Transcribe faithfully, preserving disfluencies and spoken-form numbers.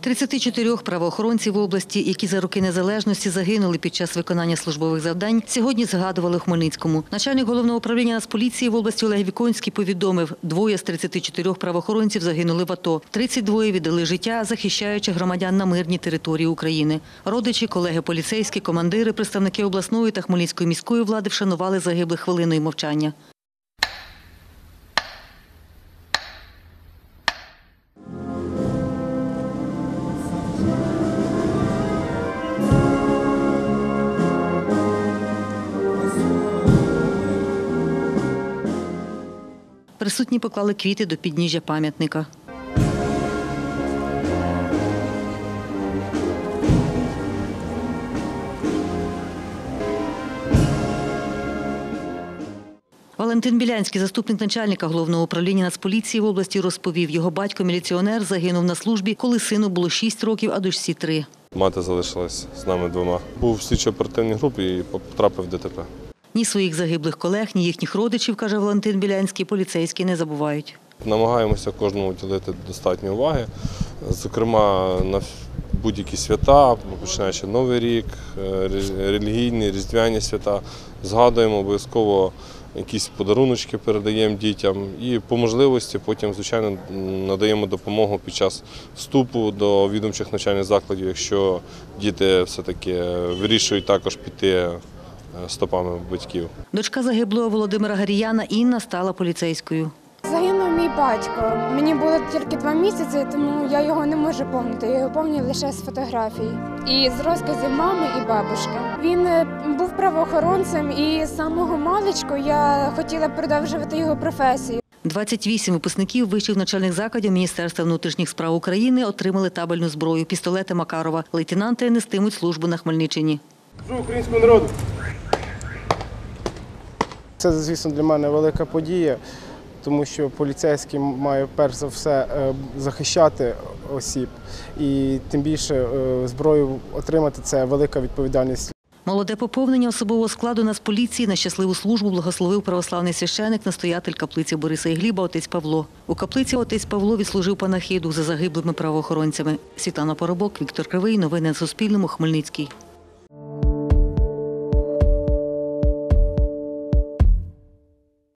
тридцять чотири правоохоронців області, які за роки незалежності загинули під час виконання службових завдань, сьогодні згадували у Хмельницькому. Начальник Головного управління Нацполіції в області Олег Віконський повідомив, двоє з тридцяти чотирьох правоохоронців загинули в АТО. тридцять два віддали життя, захищаючи громадян на мирній території України. Родичі, колеги поліцейські, командири, представники обласної та Хмельницької міської влади вшанували загиблих хвилиною мовчання. Присутні поклали квіти до підніжжя пам'ятника. Валентин Білянський, заступник начальника Головного управління Нацполіції в області, розповів, його батько-міліціонер загинув на службі, коли сину було шість років, а дочці – три. Мати залишилась з нами двома. Був в слідчо-оперативній групі і потрапив в ДТП. Ні своїх загиблих колег, ні їхніх родичів, каже Валентин Білянський, поліцейські не забувають. Намагаємося кожному уділити достатньо уваги, зокрема на будь-які свята, починаючи Новий рік, релігійні, різдвяні свята. Згадуємо обов'язково, якісь подаруночки передаємо дітям і по можливості потім, звичайно, надаємо допомогу під час вступу до відомчих навчальних закладів, якщо діти все-таки вирішують також піти стопами батьків. Дочка загиблого Володимира Гаріяна Інна стала поліцейською. Загинув мій батько. Мені було тільки два місяці, тому я його не можу пам'ятати. Я його пам'ятаю лише з фотографій. І з розказів мами і бабушки. Він був правоохоронцем і з самого маличку я хотіла продовжувати його професію. двадцять вісім випускників вищих навчальних закладів Міністерства внутрішніх справ України отримали табельну зброю – пістолети Макарова. Лейтенанти нестимуть службу на Хмельниччині. Служу українському народу! Це, звісно, для мене велика подія, тому що поліцейський має перш за все захищати осіб, і тим більше зброю отримати – це велика відповідальність. Молоде поповнення особового складу Нацполіції на щасливу службу благословив православний священик, настоятель каплиці Бориса і Гліба отець Павло. У каплиці отець Павло відслужив панахиду за загиблими правоохоронцями. Світлана Поробок, Віктор Кривий. Новини на Суспільному. Хмельницький.